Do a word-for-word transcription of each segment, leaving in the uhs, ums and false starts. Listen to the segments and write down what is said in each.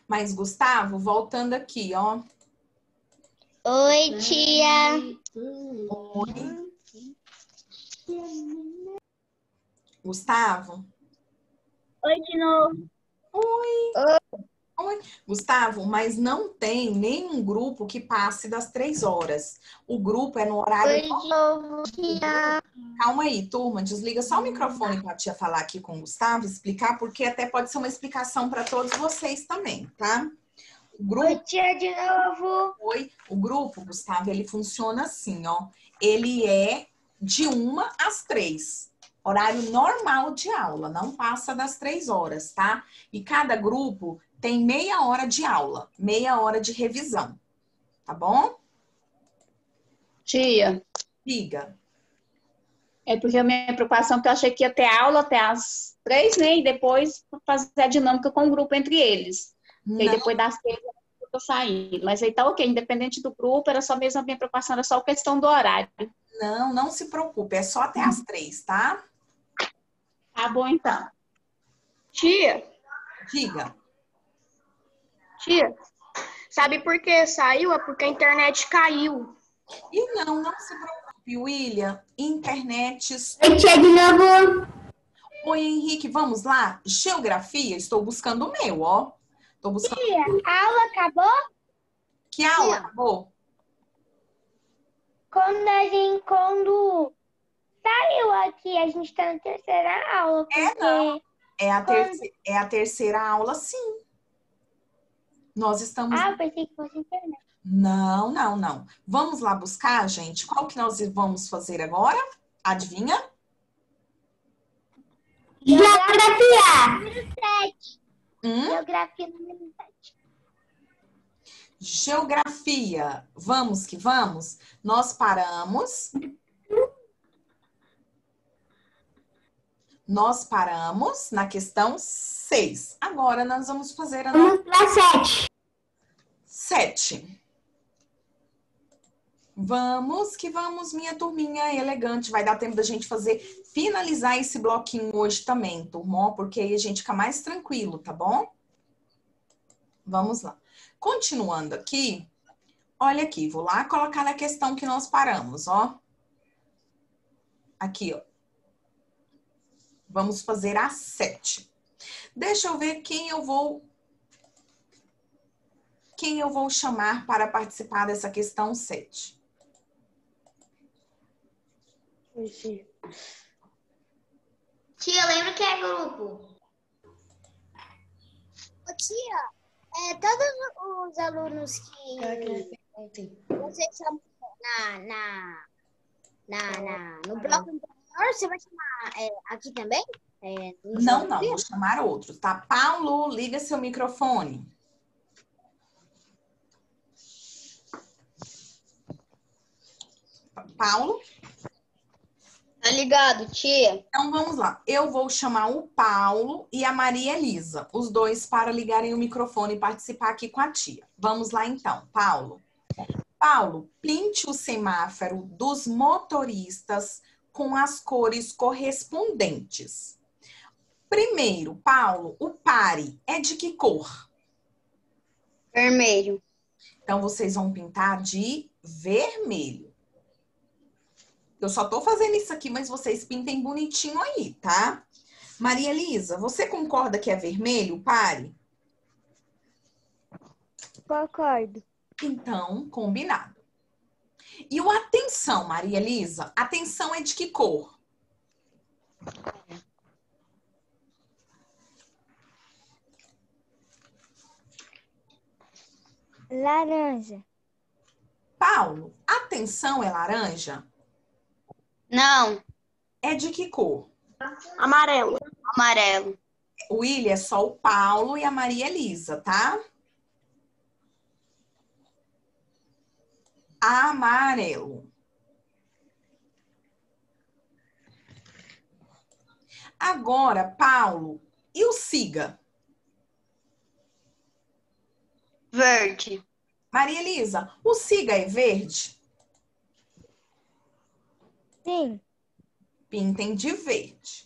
Mas, Gustavo, voltando aqui, ó. Oi, tia. Oi. Gustavo? Oi de novo. Oi. Oi. Gustavo, mas não tem nenhum grupo que passe das três horas. O grupo é no horário... Oi de novo, tia. Calma aí, turma. Desliga só o microfone para a tia falar aqui com o Gustavo, explicar, porque até pode ser uma explicação para todos vocês também, tá? O grupo... Oi, tia, de novo. Oi. O grupo, Gustavo, ele funciona assim, ó. Ele é de uma às três. Horário normal de aula, não passa das três horas, tá? E cada grupo tem meia hora de aula, meia hora de revisão, tá bom? Tia, Diga. é porque a minha preocupação é que eu achei que ia ter aula até as três, né? E depois fazer a dinâmica com o grupo entre eles. E aí Não, depois das três eu sair. Mas aí tá ok, independente do grupo, era só mesmo a minha preocupação, era só a questão do horário. não, não se preocupe, é só até as três, tá? Tá bom, então. Tia, Diga. Tia, sabe por que saiu? É porque a internet caiu. E não, não se preocupe, William. Internet. Oi, tia, de novo. Oi, Henrique, vamos lá? Geografia, estou buscando o meu, ó. Estou buscando. Tia, a aula acabou? Que aula Tia. acabou? Quando a gente, quando saiu aqui, a gente tá na terceira aula, porque... É, não. É a, Quando... terceira, é a terceira aula, sim. Nós estamos... Ah, eu pensei que fosse internet. Não, não, não. Vamos lá buscar, gente? Qual que nós vamos fazer agora? Adivinha? Geografia! Número sete. Hum? Geografia número sete. Geografia. Vamos que vamos? Nós paramos. Nós paramos na questão seis. Agora nós vamos fazer a nossa... Vamos para sete. sete. Vamos que vamos, minha turminha elegante. Vai dar tempo da gente fazer, finalizar esse bloquinho hoje também, turma, porque aí a gente fica mais tranquilo, tá bom? Vamos lá. Continuando aqui, olha aqui, vou lá colocar na questão que nós paramos, ó. Aqui, ó. Vamos fazer a sete. Deixa eu ver quem eu vou... Quem eu vou chamar para participar dessa questão sete. Tia, lembra que é grupo? Ô, tia, é, todos os alunos que você chama na, na, na, na, no bloco anterior, você vai chamar é, aqui também? É, no Não, não, geografia? vou chamar outros, tá? Paulo, liga seu microfone. Paulo? Tá ligado, tia? Então, vamos lá. Eu vou chamar o Paulo e a Maria Elisa, os dois para ligarem o microfone e participar aqui com a tia. Vamos lá, então. Paulo. Paulo, pinte o semáforo dos motoristas com as cores correspondentes. Primeiro, Paulo, o pare é de que cor? Vermelho. Então, vocês vão pintar de vermelho. Eu só tô fazendo isso aqui, mas vocês pintem bonitinho aí, tá? Maria Elisa, você concorda que é vermelho? Pare. Concordo. Então, combinado. E o atenção, Maria Elisa? Atenção é de que cor? Laranja. Paulo, atenção é laranja? Não. É de que cor? Amarelo. Amarelo. O William é só o Paulo e a Maria Elisa, tá? Amarelo. Agora, Paulo, e o siga? Verde. Maria Elisa, o siga é verde? Sim. Pintem de verde.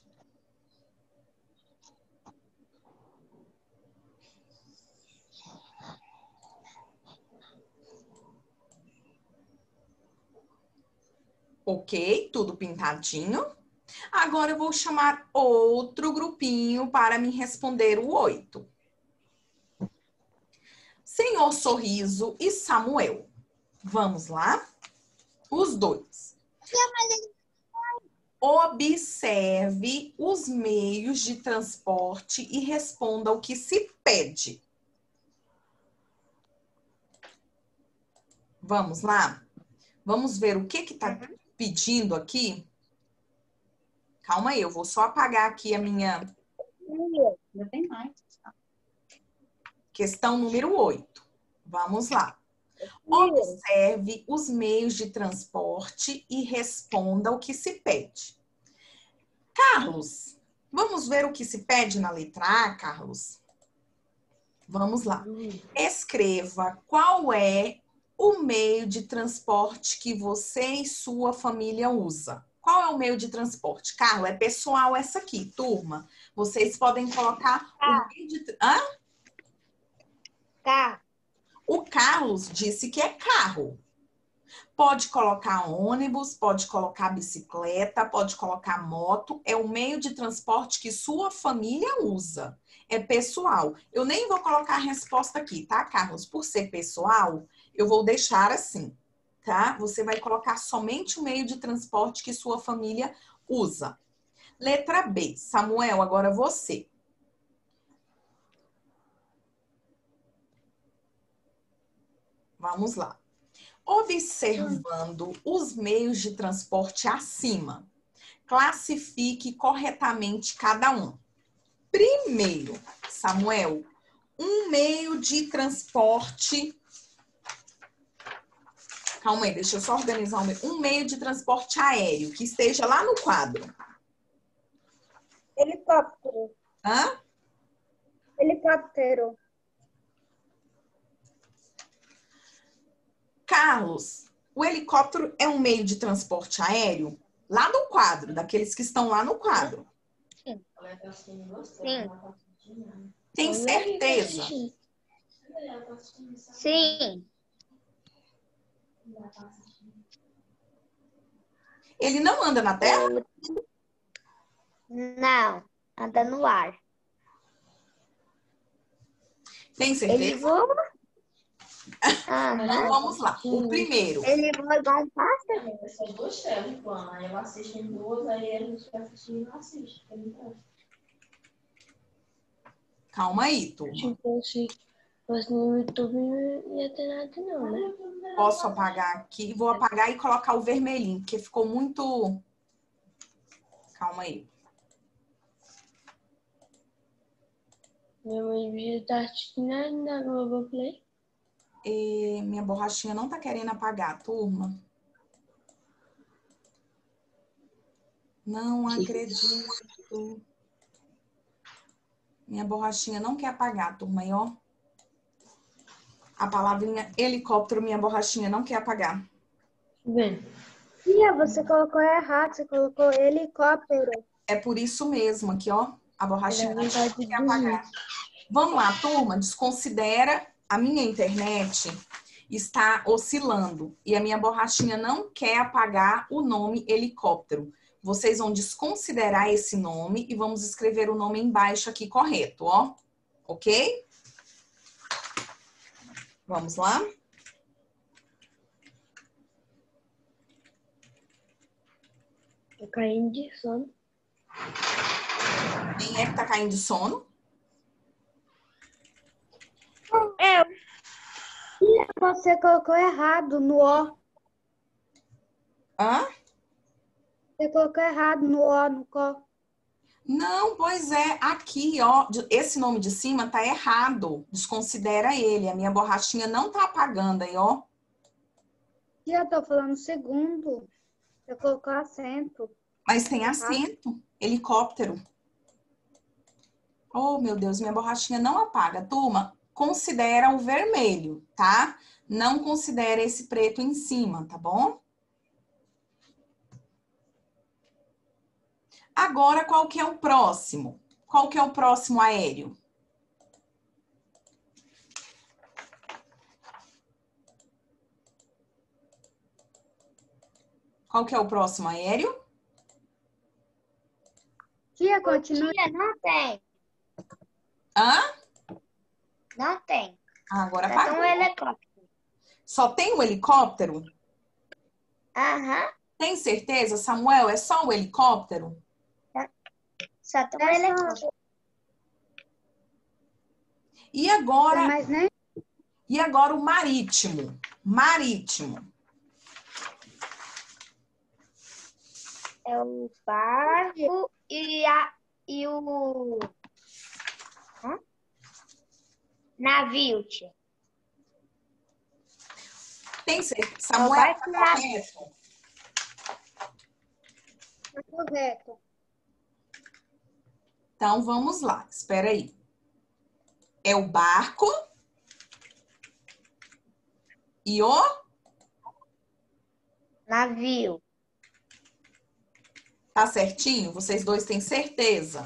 Ok, tudo pintadinho. Agora eu vou chamar outro grupinho para me responder o oito. Senhor Sorriso e Samuel. Vamos lá? Os dois. Observe os meios de transporte e responda o que se pede. Vamos lá? Vamos ver o que que tá pedindo aqui? Calma aí, eu vou só apagar aqui a minha Já tem mais. questão número oito. Vamos lá. Observe os meios de transporte e responda o que se pede. Carlos, vamos ver o que se pede na letra A, Carlos? Vamos lá. Escreva qual é o meio de transporte que você e sua família usa. Qual é o meio de transporte? Carlos, é pessoal essa aqui, turma. Vocês podem colocar o meio de... Hã? Carro. O Carlos disse que é carro. Pode colocar ônibus, pode colocar bicicleta, pode colocar moto. É o meio de transporte que sua família usa. É pessoal. Eu nem vou colocar a resposta aqui, tá, Carlos? Por ser pessoal, eu vou deixar assim, tá? Você vai colocar somente o meio de transporte que sua família usa. Letra B. Samuel, agora você. Vamos lá. Observando os meios de transporte acima, classifique corretamente cada um. Primeiro, Samuel, um meio de transporte... Calma aí, deixa eu só organizar um meio. Um meio de transporte aéreo, que esteja lá no quadro. Helicóptero. Hã? Helicóptero. Carlos, o helicóptero é um meio de transporte aéreo? Lá no quadro, daqueles que estão lá no quadro. Sim. Tem certeza? Sim. Ele não anda na terra? Não. Anda no ar. Tem Ele certeza? voa? Então vamos lá. O primeiro. Ele voa igual um pássaro? Essas duas telas, quando aí eu assisto em duas, aí a gente vai assistir e não assiste. Calma aí, turma. Tipo, se fosse no YouTube, não ia ter nada não, né? Posso apagar aqui? Vou apagar e colocar o vermelhinho, porque ficou muito... Calma aí. Minha mãe já tá assistindo na Globoplay. E minha borrachinha não tá querendo apagar, turma. Não acredito. Minha borrachinha não quer apagar, turma. Aí, ó. A palavrinha helicóptero, minha borrachinha não quer apagar. Bem. Tia, você colocou errado. Você colocou helicóptero. É por isso mesmo aqui, ó. A borrachinha Ele não vai quer de apagar. Vamos lá, turma. Desconsidera. A minha internet está oscilando. E a minha borrachinha não quer apagar o nome helicóptero. Vocês vão desconsiderar esse nome e vamos escrever o nome embaixo aqui correto, ó. Ok? Vamos lá? Tô caindo de sono. Quem é que tá caindo de sono? Eu. Tia, você colocou errado no O. Hã? Você colocou errado no O, no CO. Não, pois é. Aqui, ó. Esse nome de cima tá errado. Desconsidera ele. A minha borrachinha não tá apagando aí, ó. Tia, eu tô falando segundo. Você colocou acento. Mas tem acento. Helicóptero. Oh, meu Deus, minha borrachinha não apaga. Turma, considera o vermelho, tá? Não considera esse preto em cima, tá bom? Agora, qual que é o próximo? Qual que é o próximo aéreo? Qual que é o próximo aéreo? Tia, continua. Tia, não tem. Hã? Não tem. Ah, agora Só apagou. tem um helicóptero. Só tem o helicóptero? Aham. Tem certeza, Samuel? É só o helicóptero? Só tem um helicóptero. E agora, Mas nem... e agora o marítimo? Marítimo. É o barco e, a, e o... Hã? Navio, tia. Tem certeza? É o Samuel, barco tá navio. correto? Tá correto. Então, vamos lá. Espera aí. É o barco e o... Navio. Tá certinho? Vocês dois têm certeza?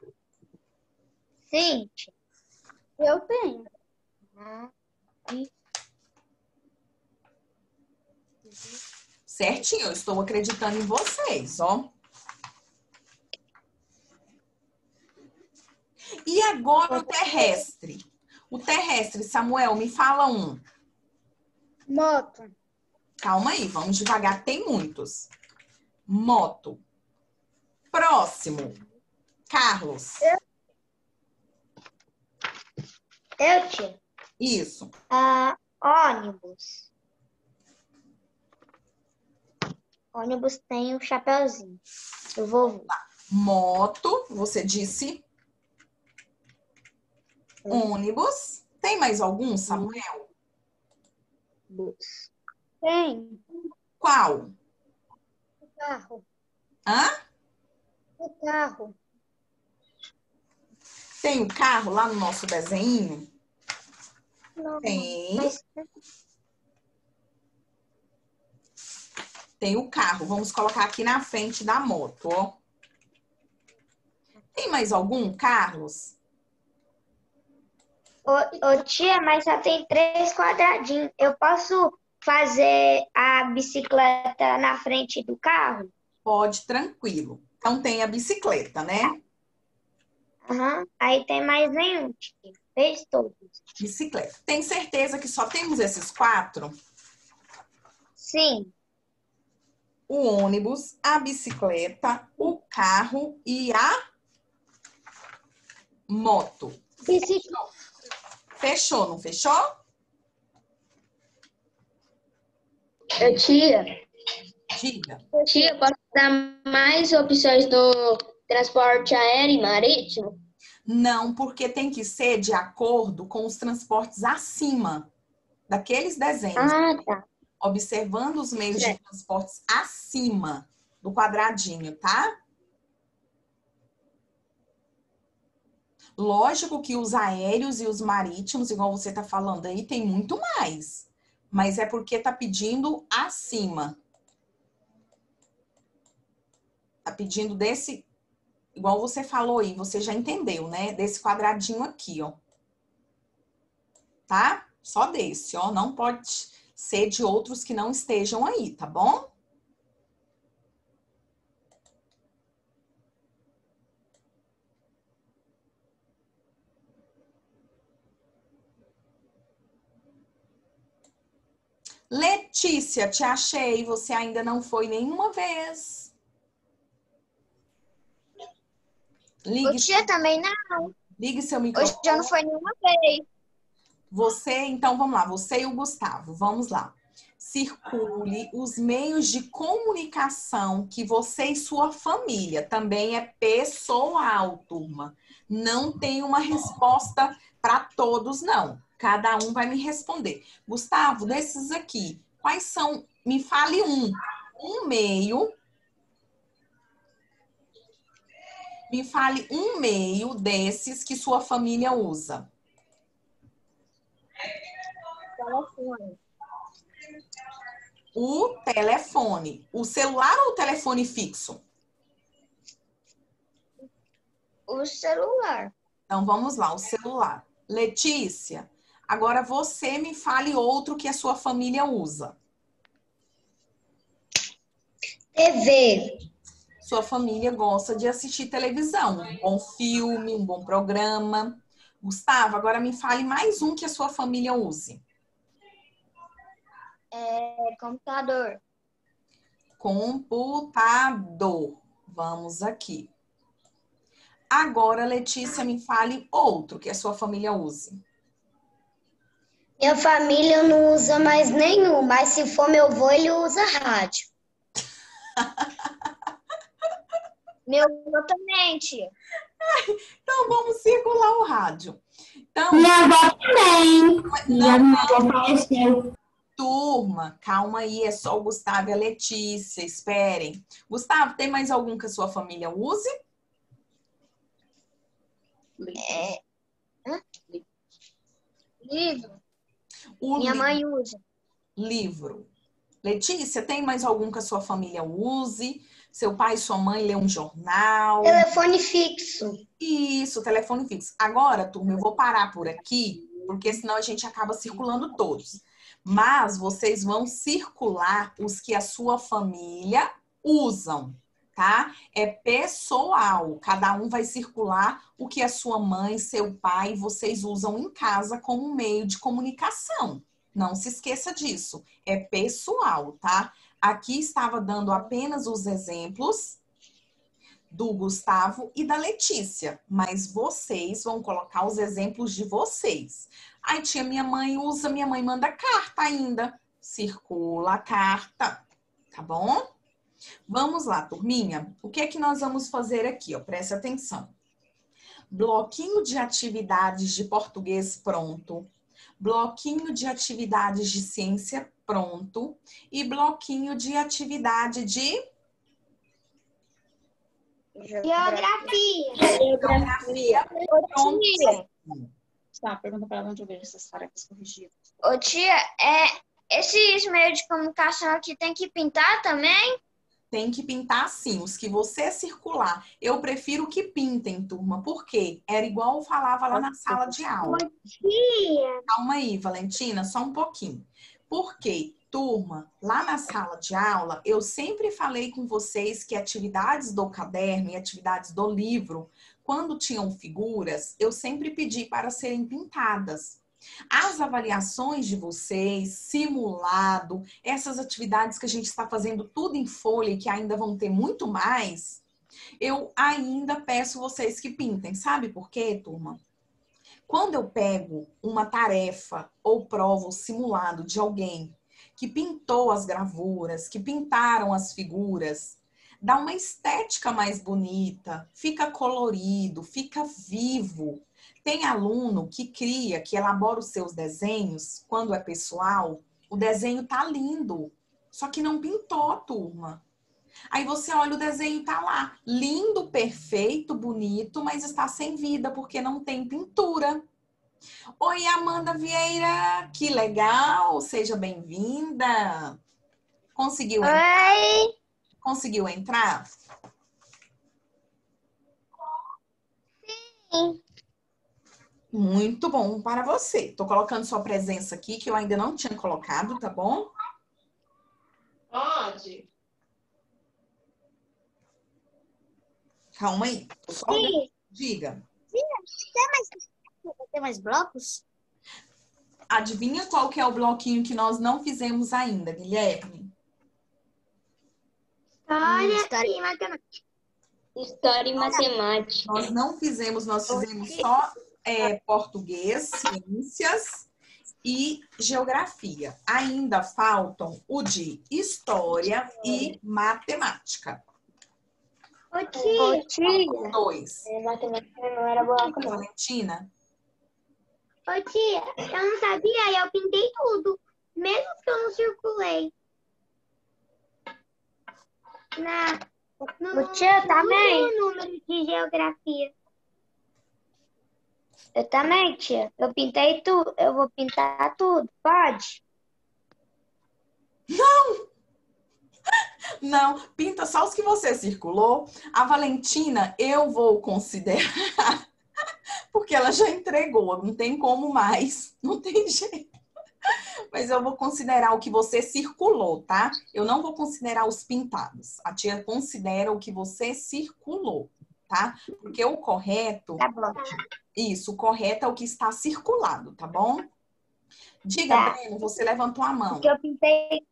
Sim, tia. Eu tenho. Uhum. Certinho, eu estou acreditando em vocês, ó. E agora o terrestre? O terrestre, Samuel, me fala um. Moto. Calma aí, vamos devagar, tem muitos. Moto. Próximo. Carlos. Eu, tia. Isso. Ah, ônibus. Ônibus tem um chapeuzinho. Eu vou. Moto, você disse. Ônibus. Tem mais algum, Samuel? Bus. Tem. Qual? O carro. Hã? O carro. Tem o carro lá no nosso desenho? Não. Tem. Mas... Tem o carro. Vamos colocar aqui na frente da moto, ó. Tem mais algum, Carlos? Ô, ô, tia, mas só tem três quadradinhos. Eu posso fazer a bicicleta na frente do carro? Pode, tranquilo. Então tem a bicicleta, né? Aham. Aí tem mais nenhum, tia. Fez todos. Bicicleta. Tem certeza que só temos esses quatro? Sim. O ônibus, a bicicleta, o carro e a moto. Bicicleta. Fechou, não fechou? Eu, tia, Diga. tia, posso dar mais opções do transporte aéreo e marítimo? Não, porque tem que ser de acordo com os transportes acima daqueles desenhos. Ah, tá. Observando os meios de Certo. transportes acima do quadradinho, tá? Lógico que os aéreos e os marítimos, igual você está falando aí, tem muito mais. Mas é porque tá pedindo acima. Tá pedindo desse, igual você falou aí, você já entendeu, né? Desse quadradinho aqui, ó. Tá? Só desse, ó. Não pode ser de outros que não estejam aí, tá bom? Letícia, te achei. Você ainda não foi nenhuma vez. Ligue, O tia também não. ligue seu Hoje microfone. já não foi nenhuma vez. Você, então, vamos lá. Você e o Gustavo, vamos lá. Circule os meios de comunicação que você e sua família, também é pessoal, turma. Não tem uma resposta para todos, não. Cada um vai me responder. Gustavo, desses aqui, quais são? Me fale um. Um meio. Me fale um meio desses que sua família usa. Telefone. O telefone. O celular ou o telefone fixo? O celular. Então, vamos lá, o celular. Letícia, agora você me fale outro que a sua família usa. T V. Sua família gosta de assistir televisão, um bom filme, um bom programa. Gustavo, agora me fale mais um que a sua família use. É, computador. Computador. Vamos aqui. Agora, Letícia, me fale outro que a sua família use. Minha família não usa mais nenhum, mas se for meu avô, ele usa rádio. Meu avô também, tia. Então, vamos circular o rádio. Então, Minha avó também. E não, a minha avó faleceu. turma, calma aí, é só o Gustavo e a Letícia, esperem. Gustavo, tem mais algum que a sua família use? É. Hã? Livro. O Minha li- mãe usa. livro. Letícia, tem mais algum que a sua família use? Seu pai e sua mãe lê um jornal? Telefone fixo. Isso, telefone fixo. Agora, turma, eu vou parar por aqui, porque senão a gente acaba circulando todos. Mas vocês vão circular os que a sua família usam, tá? É pessoal. Cada um vai circular o que a sua mãe, seu pai, vocês usam em casa como meio de comunicação. Não se esqueça disso. É pessoal, tá? Aqui estava dando apenas os exemplos do Gustavo e da Letícia, mas vocês vão colocar os exemplos de vocês. Aí, tia, minha mãe usa, minha mãe manda carta ainda. Circula a carta, tá bom? Vamos lá, turminha. O que é que nós vamos fazer aqui, ó? Preste atenção. Bloquinho de atividades de português pronto. Bloquinho de atividades de ciência pronto. E bloquinho de atividade de Geografia. geografia pronto. Tia, Tá, pergunta para ela onde eu vejo essas tarefas corrigidas. ô, tia, é, esses meios de comunicação aqui tem que pintar também? Tem que pintar sim, os que você circular. Eu prefiro que pintem, turma. Por quê? Era igual eu falava lá na sala de aula. Tia. Calma aí, Valentina, só um pouquinho. Por quê? Turma, lá na sala de aula, eu sempre falei com vocês que atividades do caderno e atividades do livro, quando tinham figuras, eu sempre pedi para serem pintadas. As avaliações de vocês, simulado, essas atividades que a gente está fazendo tudo em folha e que ainda vão ter muito mais, eu ainda peço vocês que pintem. Sabe por quê, turma? Quando eu pego uma tarefa ou prova ou simulado de alguém que pintou as gravuras, que pintaram as figuras, dá uma estética mais bonita, fica colorido, fica vivo. Tem aluno que cria, que elabora os seus desenhos, quando é pessoal, o desenho tá lindo, só que não pintou, turma. Aí você olha o desenho e tá lá, lindo, perfeito, bonito, mas está sem vida, porque não tem pintura. Oi, Amanda Vieira, que legal, seja bem-vinda. Conseguiu entrar? Oi. Conseguiu entrar? Sim. Muito bom para você. Tô colocando sua presença aqui, que eu ainda não tinha colocado, tá bom? Pode. Calma aí. Só Sim. diga. Tem mais, tem mais blocos? Adivinha qual que é o bloquinho que nós não fizemos ainda, Guilherme? Olha, história e matemática. História e matemática. Nós não fizemos, nós fizemos só é, português, ciências e geografia. Ainda faltam o de história e matemática. Ô, tia. Os dois. Matemática não era bloco, não. Valentina? Ô, tia, eu não sabia e eu pintei tudo. Mesmo que eu não circulei. Na, no, Ô, tia, eu também. no número de geografia. Eu também, tia. Eu pintei tudo. Eu vou pintar tudo. Pode? Não, pinta só os que você circulou. A Valentina, eu vou considerar, porque ela já entregou, não tem como mais, não tem jeito. Mas eu vou considerar o que você circulou, tá? Eu não vou considerar os pintados. A tia considera o que você circulou, tá? Porque o correto... Tá bom. Isso, o correto é o que está circulado, tá bom? Diga, Tá. Breno, você levantou a mão. Porque eu pintei.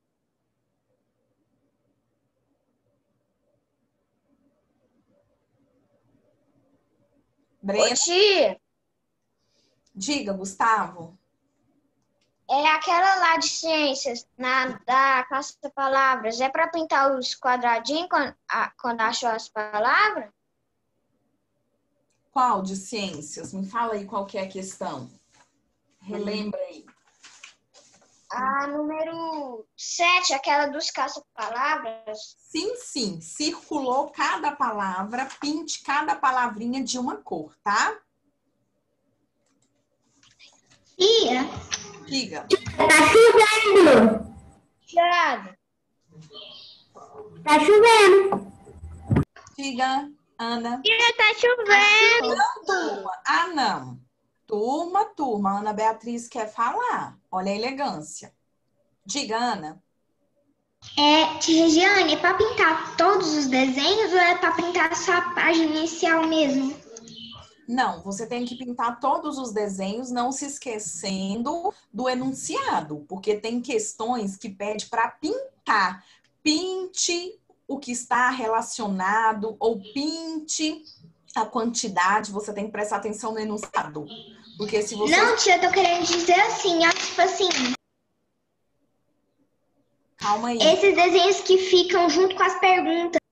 Breno, Ô, tia, diga, Gustavo. é aquela lá de ciências, na, da caça-palavras. É para pintar os quadradinhos quando, a, quando achou as palavras? Qual de ciências? Me fala aí qual que é a questão. Relembra aí. A número sete, aquela dos caça-palavras. Sim, sim. Circulou cada palavra, pinte cada palavrinha de uma cor, tá? Tia, Diga. tá chovendo. Tirado. Tá chovendo. Diga, Ana. Tia, tá chovendo. Não, turma. Ah, não. Turma, turma. Ana Beatriz quer falar. Olha a elegância. Diga, Ana. É, tia Regiane, é pra pintar todos os desenhos ou é pra pintar só a página inicial mesmo? Não, você tem que pintar todos os desenhos, não se esquecendo do enunciado, porque tem questões que pede para pintar. Pinte o que está relacionado ou pinte a quantidade, você tem que prestar atenção no enunciado. Porque se você... Não, tia, eu tô querendo dizer assim, ó, tipo assim, Calma aí. esses desenhos que ficam junto com as perguntas.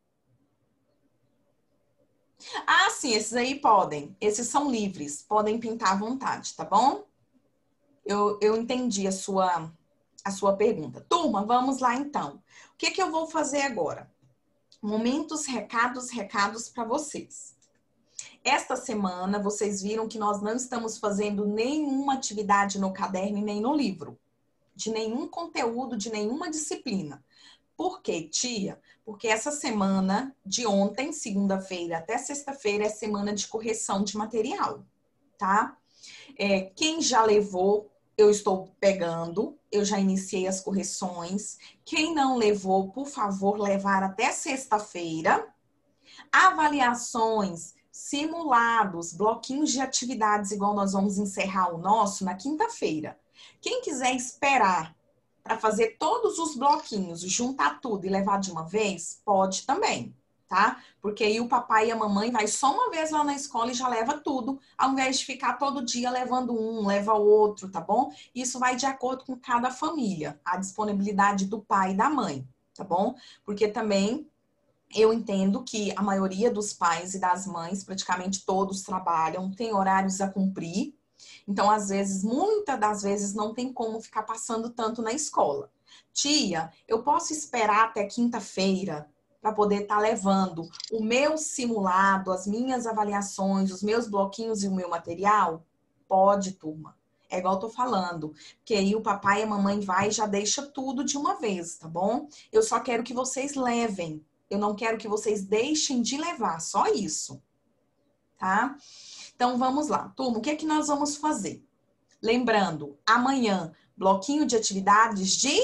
Ah, sim, esses aí podem. Esses são livres, podem pintar à vontade, tá bom? Eu, eu entendi a sua, a sua pergunta. Turma, vamos lá então. O que que eu vou fazer agora? Momentos, recados, recados para vocês. Esta semana, vocês viram que nós não estamos fazendo nenhuma atividade no caderno e nem no livro. De nenhum conteúdo, de nenhuma disciplina. Por quê, tia? Porque essa semana, de ontem, segunda-feira até sexta-feira, é semana de correção de material, tá? É, quem já levou, eu estou pegando, eu já iniciei as correções. Quem não levou, por favor, levar até sexta-feira. Avaliações, simulados, bloquinhos de atividades, igual nós vamos encerrar o nosso na quinta-feira. Quem quiser esperar para fazer todos os bloquinhos, juntar tudo e levar de uma vez, pode também, tá? Porque aí o papai e a mamãe vai só uma vez lá na escola e já leva tudo, ao invés de ficar todo dia levando um, leva outro, tá bom? Isso vai de acordo com cada família, a disponibilidade do pai e da mãe, tá bom? Porque também eu entendo que a maioria dos pais e das mães, praticamente todos trabalham, tem horários a cumprir. Então, às vezes, muitas das vezes, não tem como ficar passando tanto na escola. Tia, eu posso esperar até quinta-feira para poder estar levando o meu simulado, as minhas avaliações, os meus bloquinhos e o meu material? Pode, turma. É igual eu tô falando. Porque aí o papai e a mamãe vai e já deixa tudo de uma vez, tá bom? Eu só quero que vocês levem. Eu não quero que vocês deixem de levar, só isso. Tá? Então, vamos lá. Turma, o que é que nós vamos fazer? Lembrando, amanhã, bloquinho de atividades de...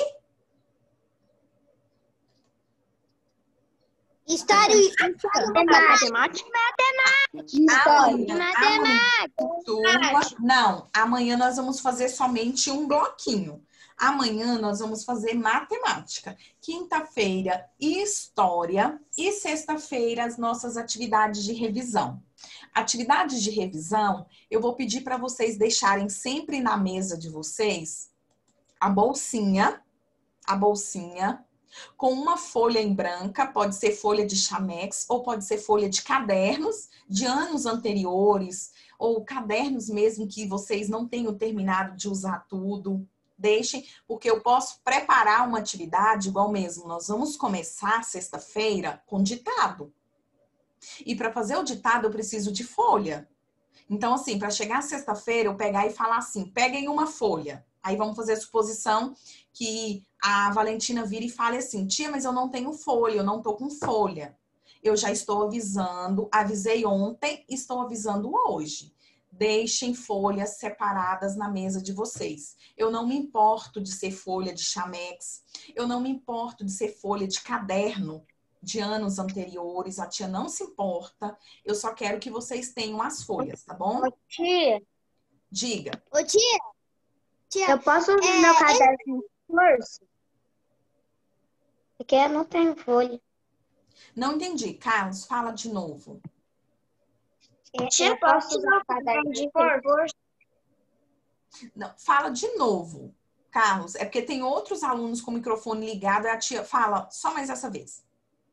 História e Matemática. Amanhã, Matemática. amanhã, turma, não, amanhã nós vamos fazer somente um bloquinho. Amanhã nós vamos fazer matemática. Quinta-feira, história. E sexta-feira, as nossas atividades de revisão. Atividades de revisão, eu vou pedir para vocês deixarem sempre na mesa de vocês a bolsinha, a bolsinha, com uma folha em branca, pode ser folha de chamex ou pode ser folha de cadernos de anos anteriores, ou cadernos mesmo que vocês não tenham terminado de usar tudo. Deixem, porque eu posso preparar uma atividade igual mesmo. Nós vamos começar sexta-feira com ditado. E para fazer o ditado eu preciso de folha. Então, assim, para chegar sexta-feira eu pegar e falar assim, peguem uma folha. Aí vamos fazer a suposição que a Valentina vira e fale assim, tia, mas eu não tenho folha, eu não tô com folha. Eu já estou avisando, avisei ontem, estou avisando hoje. deixem folhas separadas na mesa de vocês. Eu não me importo de ser folha de chamex, eu não me importo de ser folha de caderno de anos anteriores, a tia não se importa, eu só quero que vocês tenham as folhas, tá bom? Ô, tia. Diga. Ô, tia. Tia, Eu posso usar é, meu caderno de reforço? Porque eu não tenho folha. Não entendi. Carlos, fala de novo. Tia, eu posso usar o caderno de reforço? Não, fala de novo, Carlos. É porque tem outros alunos com o microfone ligado e a tia fala só mais essa vez.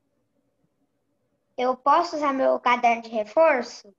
Eu posso usar meu caderno de reforço?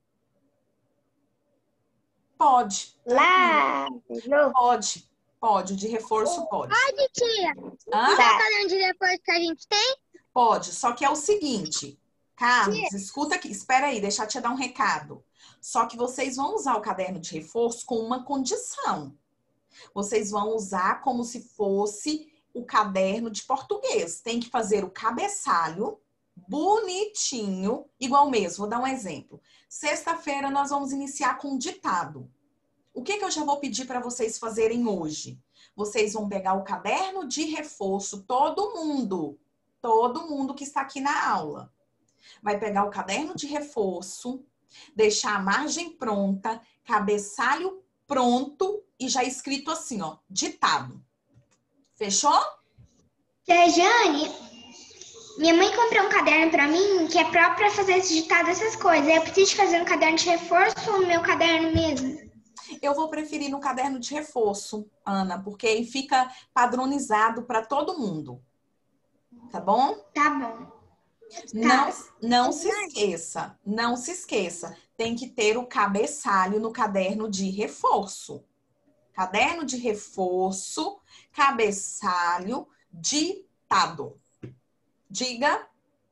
Pode. Lá, no... Pode. Pode. De reforço, pode. Pode, tia. Hã? O caderno de reforço que a gente tem? Pode. Só que é o seguinte, Carlos, escuta aqui. Espera aí, deixa eu te dar um recado. Só que vocês vão usar o caderno de reforço com uma condição. Vocês vão usar como se fosse o caderno de português. Tem que fazer o cabeçalho bonitinho, igual mesmo. Vou dar um exemplo. Sexta-feira nós vamos iniciar com um ditado. O que que eu já vou pedir para vocês fazerem hoje? Vocês vão pegar o caderno de reforço, todo mundo, todo mundo que está aqui na aula. Vai pegar o caderno de reforço, deixar a margem pronta, cabeçalho pronto e já escrito assim, ó, ditado. Fechou? Tia Jane, minha mãe comprou um caderno pra mim que é próprio pra fazer esse ditado, essas coisas. Eu preciso fazer um caderno de reforço ou no meu caderno mesmo? Eu vou preferir no caderno de reforço, Ana, porque aí fica padronizado para todo mundo. Tá bom? Tá bom. Não, não se esqueça, não se esqueça. Tem que ter o cabeçalho no caderno de reforço. Caderno de reforço, cabeçalho, ditado. Diga.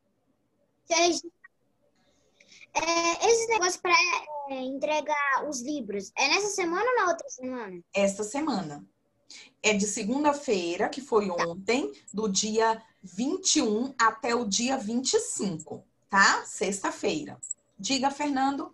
É, esses negócios para é, entregar os livros, é nessa semana ou na outra semana? Esta semana. É de segunda-feira, que foi ontem, do dia vinte e um até o dia vinte e cinco, tá? Sexta-feira. Diga, Fernando.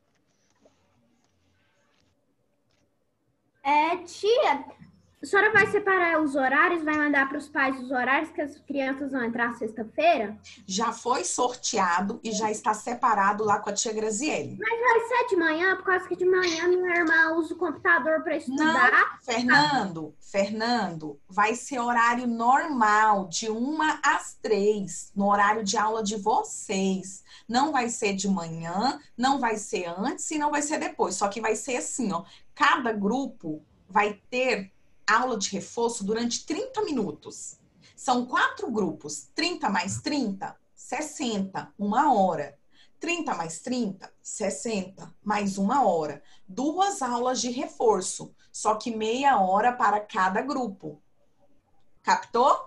É, tia, a senhora vai separar os horários, vai mandar para os pais os horários que as crianças vão entrar sexta-feira? Já foi sorteado e já está separado lá com a tia Graziele. Mas vai ser de manhã, por causa que de manhã minha irmã usa o computador para estudar. Não, Fernando, Fernando, vai ser horário normal, de uma às três, no horário de aula de vocês. Não vai ser de manhã, não vai ser antes e não vai ser depois. Só que vai ser assim, ó. Cada grupo vai ter aula de reforço durante trinta minutos. São quatro grupos. trinta mais trinta, sessenta, uma hora. trinta mais trinta, sessenta, mais uma hora. Duas aulas de reforço, só que meia hora para cada grupo. Captou?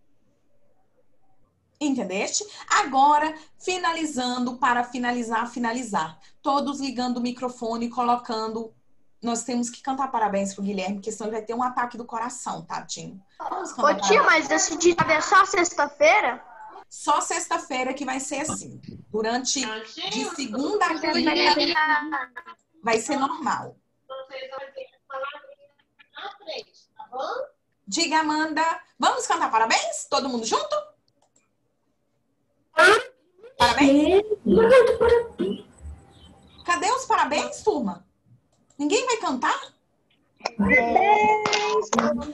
Entendeste? Agora, finalizando, para finalizar, finalizar. Todos ligando o microfone e colocando... Nós temos que cantar parabéns pro Guilherme, porque senão ele vai ter um ataque do coração, tadinho. Vamos cantar Ô tia, parabéns. mas esse ditado é só sexta-feira? Só sexta-feira que vai ser assim. Durante de segunda a quinta vai ser normal. Diga, Amanda. Vamos cantar parabéns? Todo mundo junto? Parabéns? Cadê os parabéns, turma? Ninguém vai cantar? Parabéns,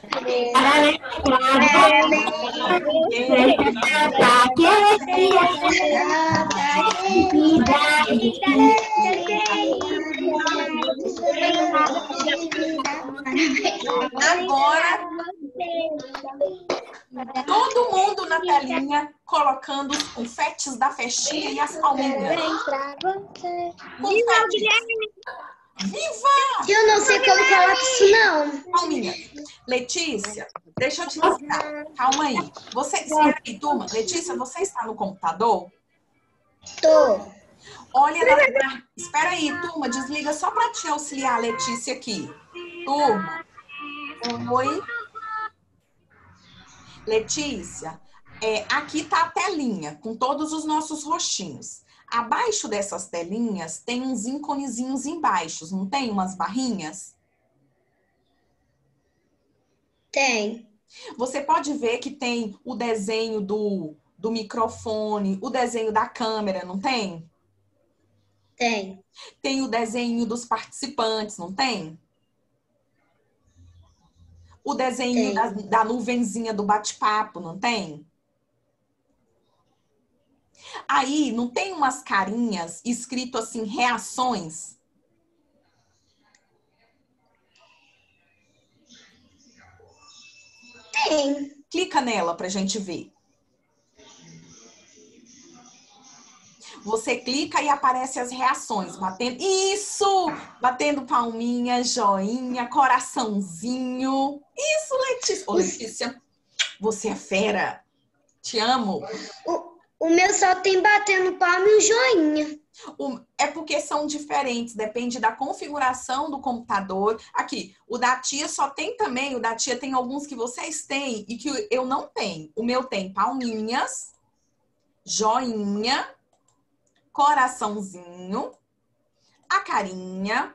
Agora, todo mundo na telinha colocando os confetes da festinha e as palminhas. Confetes. Viva! Eu não sei como coloca isso, não. Palminha. Letícia, deixa eu te ensinar. Calma aí. Você, espera aí, turma. Letícia, você está no computador? Tô. Olha na... Espera aí, turma. Desliga só para te auxiliar a Letícia aqui. Turma. Oi. Letícia, é, aqui tá a telinha com todos os nossos rostinhos. Abaixo dessas telinhas tem uns íconezinhos embaixo, não tem umas barrinhas? Tem. Você pode ver que tem o desenho do, do microfone, o desenho da câmera, não tem? Tem. Tem o desenho dos participantes, não tem? O desenho da, da nuvenzinha do bate-papo, não tem? Aí, não tem umas carinhas escrito assim, reações? Tem. Clica nela pra gente ver. Você clica e aparece as reações, batendo... Isso! Batendo palminha, joinha, coraçãozinho. Isso, Letícia. Ô, Letícia, você é fera. Te amo. O, o meu só tem batendo palma e um joinha. O- É porque são diferentes, depende da configuração do computador. Aqui, o da tia só tem também, o da tia tem alguns que vocês têm e que eu não tenho. O meu tem palminhas, joinha, coraçãozinho, a carinha,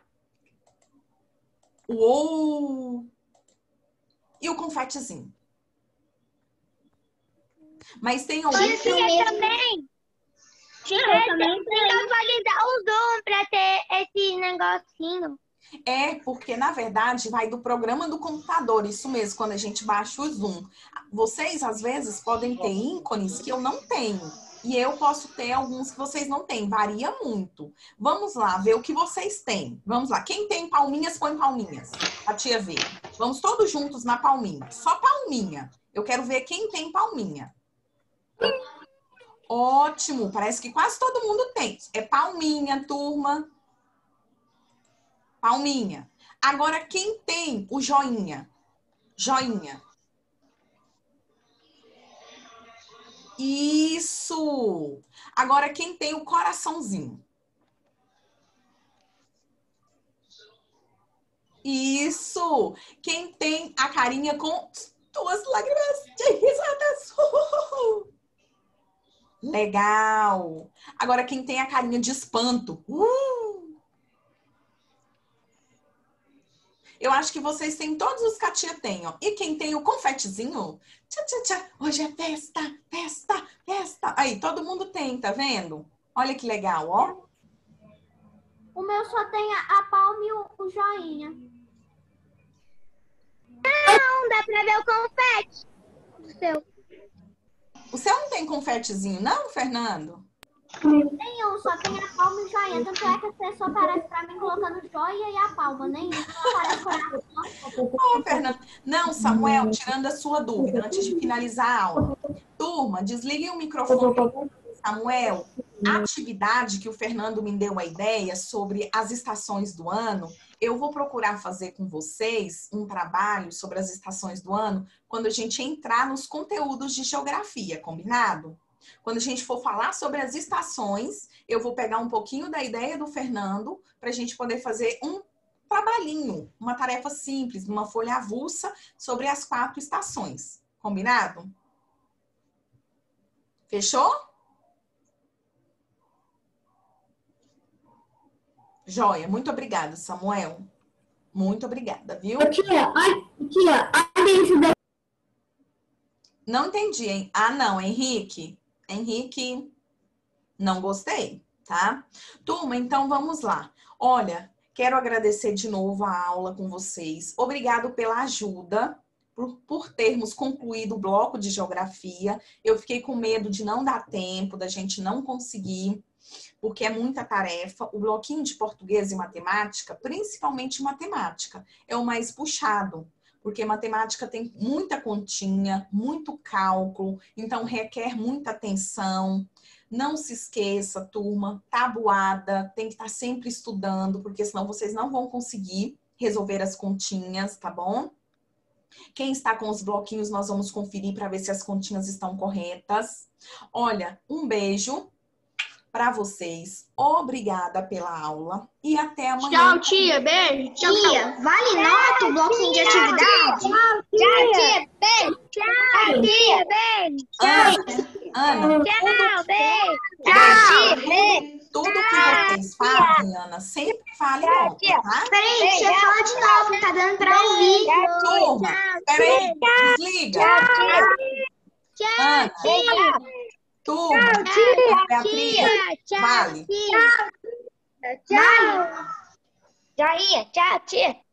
o e o confetezinho. Mas tem alguns Tia, também. Tia, também tem que atualizar os dom para ter esse negocinho. É, porque, na verdade, vai do programa do computador, isso mesmo, quando a gente baixa o Zoom. Vocês, às vezes, podem ter ícones que eu não tenho. E eu posso ter alguns que vocês não têm. Varia muito. Vamos lá, ver o que vocês têm. Vamos lá. Quem tem palminhas, põe palminhas. A tia vê. Vamos todos juntos na palminha. Só palminha. Eu quero ver quem tem palminha. Ótimo. Parece que quase todo mundo tem. É palminha, turma. Palminha. Agora, quem tem o joinha? Joinha. Isso! Agora, quem tem o coraçãozinho? Isso! Quem tem a carinha com duas lágrimas de risadas? Uh! Legal! Agora, quem tem a carinha de espanto? Uh! Eu acho que vocês têm todos os que a tia tem, ó. E quem tem o confetezinho? Tchá, tchá, tchá. Hoje é festa, festa, festa. Aí, todo mundo tem, tá vendo? Olha que legal, ó. O meu só tem a, a palma e o, o joinha. Não, dá para ver o confete. O seu. O seu não tem confetezinho, não, Fernando? Nenhum, só tem a palma e o joinha. Tanto é que a pessoa aparece pra mim colocando joia e a palma. Nenhum, não aparece coração. Ô, Fernando. Não, Samuel, tirando a sua dúvida, antes de finalizar a aula. Turma, desliguem o microfone. Samuel, a atividade que o Fernando me deu a ideia sobre as estações do ano, eu vou procurar fazer com vocês um trabalho sobre as estações do ano quando a gente entrar nos conteúdos de geografia, combinado? Quando a gente for falar sobre as estações, eu vou pegar um pouquinho da ideia do Fernando para a gente poder fazer um trabalhinho, uma tarefa simples, uma folha avulsa sobre as quatro estações. Combinado? Fechou? Joia, muito obrigada, Samuel. Muito obrigada, viu? Tia, tia, olha isso daí. Não entendi, hein? Ah, não, Henrique. Henrique, não gostei, tá? Turma, então vamos lá. Olha, quero agradecer de novo a aula com vocês. Obrigado pela ajuda, por, por termos concluído o bloco de geografia. Eu fiquei com medo de não dar tempo, da gente não conseguir, porque é muita tarefa. O bloquinho de português e matemática, principalmente matemática, é o mais puxado. Porque matemática tem muita continha, muito cálculo, então requer muita atenção. Não se esqueça, turma, tabuada, tem que estar sempre estudando, porque senão vocês não vão conseguir resolver as continhas, tá bom? Quem está com os bloquinhos, nós vamos conferir para ver se as continhas estão corretas. Olha, um beijo para vocês. Obrigada pela aula e até amanhã. Tchau, tia. Beijo. Tchau, Tia, vale nota o bloquinho de atividade? Tchau, tia. Beijo. Tchau, tia. Beijo. Ana, Ana. Tchau, beijo. Tchau, tia. Beijo. Ana. Sempre vale ontem, tá? Peraí, você fala de novo, não tá dando pra ouvir. Turma, peraí, desliga. Ana, turma, Beatriz, vale. Tchau. Tchau, tia.